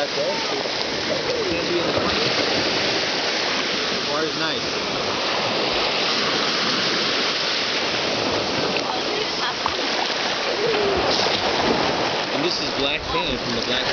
back there. It's going to be in the 20s. Water's nice. And this is black sand from the Black